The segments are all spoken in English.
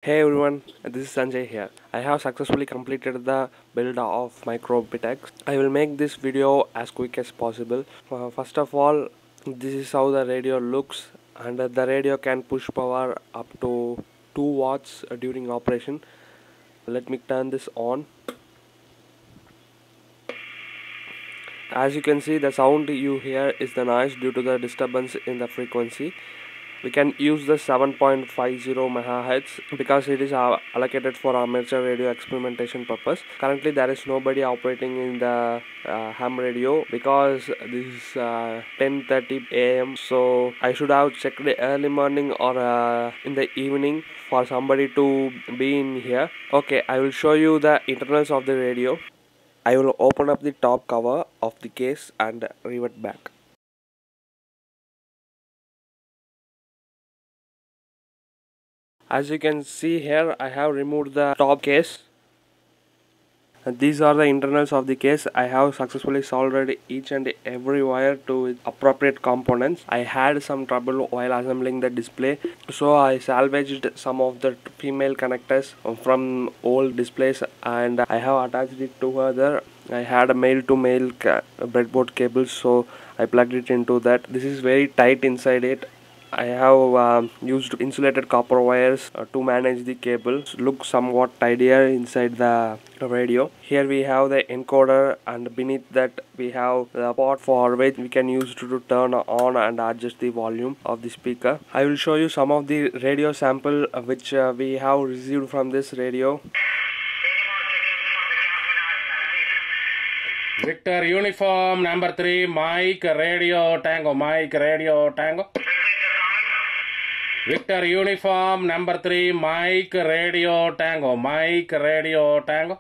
Hey everyone, this is Sanjay here. I have successfully completed the build of MicroBitX. I will make this video as quick as possible. First of all, this is how the radio looks, and the radio can push power up to 2 watts during operation. Let me turn this on. As you can see, the sound you hear is the noise due to the disturbance in the frequency. We can use the 7.50 megahertz because it is allocated for amateur radio experimentation purpose. Currently there is nobody operating in the ham radio because this is 10:30 a.m. so I should have checked early morning or in the evening for somebody to be in here. Okay, I will show you the internals of the radio. I will open up the top cover of the case and revert back. As you can see here, I have removed the top case. And these are the internals of the case. I have successfully soldered each and every wire to its appropriate components. I had some trouble while assembling the display, so I salvaged some of the female connectors from old displays and I have attached it together. I had a male to male breadboard cable, so I plugged it into that. This is very tight inside it. I have used insulated copper wires to manage the cables. Look somewhat tidier inside the radio. Here we have the encoder, and beneath that we have the port for which we can use to turn on and adjust the volume of the speaker. I will show you some of the radio sample which we have received from this radio. Victor Uniform number 3, Mike Radio Tango, Mike Radio Tango. Victor Uniform number 3, Mike Radio Tango, Mike Radio Tango.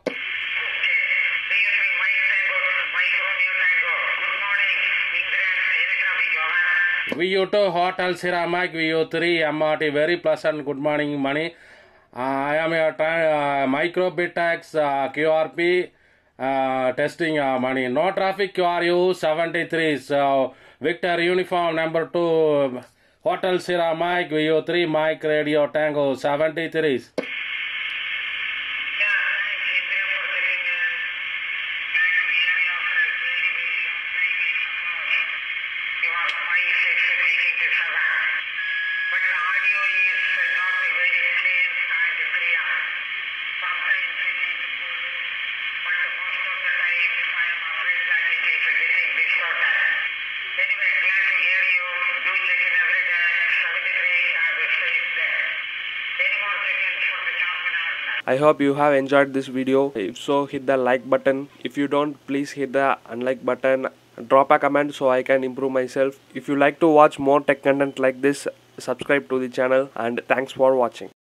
VU2 Hotel Sierra Mike, VU3 MRT, very pleasant good morning money. I am your MicroBitX QRP testing money. No traffic QRU 73. So Victor Uniform number 2 Hotel Sierra Mike, VU3 Mike Radio Tango 73. I hope you have enjoyed this video. If so, hit the like button. If you don't, please hit the unlike button. Drop a comment so I can improve myself. If you like to watch more tech content like this, subscribe to the channel, and thanks for watching.